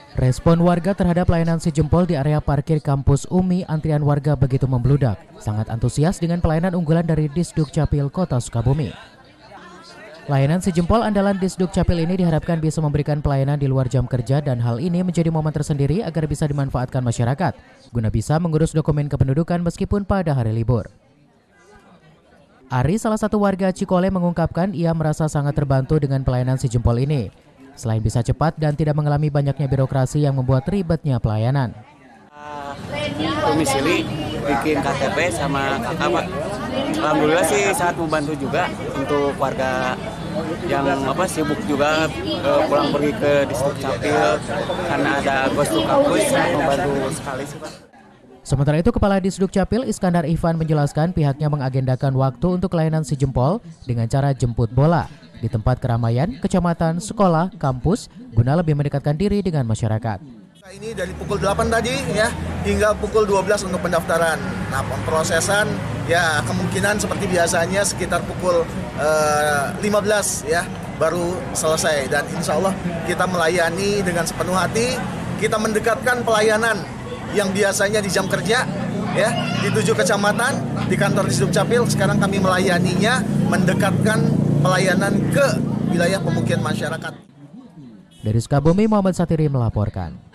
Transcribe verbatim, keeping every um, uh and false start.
Respon warga terhadap layanan si jempol di area parkir kampus U M I, antrian warga begitu membludak. Sangat antusias dengan pelayanan unggulan dari Disduk Capil Kota Sukabumi. Layanan si jempol andalan Disduk Capil ini diharapkan bisa memberikan pelayanan di luar jam kerja dan hal ini menjadi momen tersendiri agar bisa dimanfaatkan masyarakat, guna bisa mengurus dokumen kependudukan meskipun pada hari libur. Ari, salah satu warga Cikole, mengungkapkan ia merasa sangat terbantu dengan pelayanan si jempol ini. Selain bisa cepat dan tidak mengalami banyaknya birokrasi yang membuat ribetnya pelayanan. Domisili, bikin K T P sama kakak, Pak. Alhamdulillah sih sangat membantu juga untuk warga yang apa sibuk juga uh, pulang pergi ke Disduk Capil karena ada Ghost to Campus, sangat membantu sekali sih, Pak. Sementara itu, Kepala Disduk Capil Iskandar Ivan menjelaskan pihaknya mengagendakan waktu untuk layanan si jempol dengan cara jemput bola di tempat keramaian, kecamatan, sekolah, kampus, guna lebih mendekatkan diri dengan masyarakat. Ini dari pukul delapan tadi ya hingga pukul dua belas untuk pendaftaran. Nah, pemrosesan ya kemungkinan seperti biasanya sekitar pukul uh, lima belas ya baru selesai, dan insya Allah kita melayani dengan sepenuh hati. Kita mendekatkan pelayanan yang biasanya di jam kerja ya di tujuh kecamatan di kantor Disduk Capil, sekarang kami melayaninya mendekatkan pelayanan ke wilayah pemukiman masyarakat. Dari Sukabumi, Muhammad Satiri melaporkan.